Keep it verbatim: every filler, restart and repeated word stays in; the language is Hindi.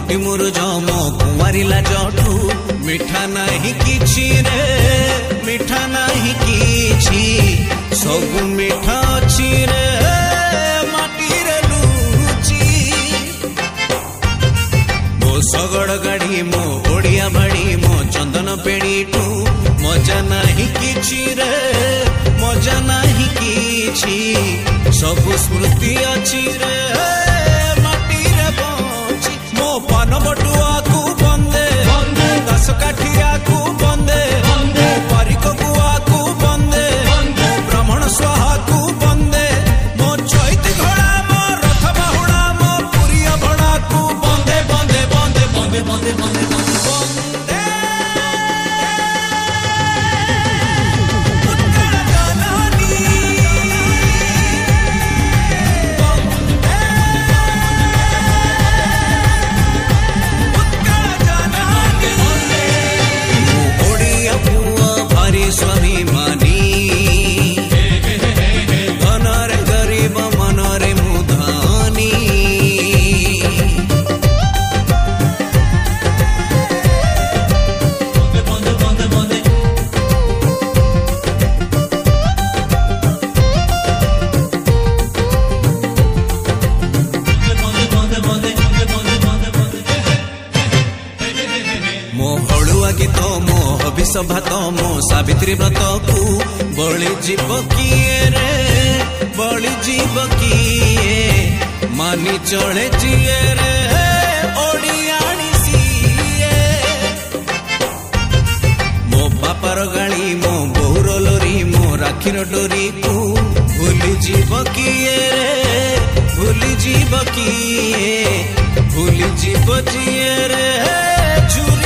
कोटी मोर जम कुंवारी लाजठू मिठा नहीं किछि रे मिठा नहीं किछि सब मिठा अछि रे माटी रे लुचि मो सगड़ गाड़ी मो ओडिया बाड़ी मो चंदन पेड़ीठू मजा नहीं किछि रे मजा नहीं किछि सब स्मृति अछि रे माटी रे बंची मो पान बटुआ को बंदे दस काठिया को बंदे परिक गुआ को बंदे ब्राह्मण स्वाहा को बंदे मो चैत घोड़ा मो रथ बाहुड़ा मो पुरिया भड़ा को बंदे बंदे बंदे बंदे बंदे बंदे बंदे स्वामी मानी धनरे गरीब मनरे मुधानी मो हलुआ गीत मो हबिष भात मो सावित्री व्रत को बलि जीव किए रे बलि जीव किए मानी चले जिए रे ओडियाणी सीए मो बापार गाड़ी मो बोर लोरी मो राखीर डोरी को भूली जीव किए रे भूली जीव किए भूली जीव जिए रे